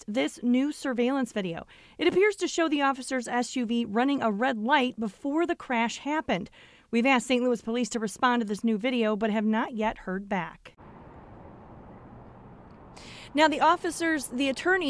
this new surveillance video. It appears to show the officer's SUV running a red light before the crash happened. We've asked St. Louis police to respond to this new video, but have not yet heard back. Now, the attorney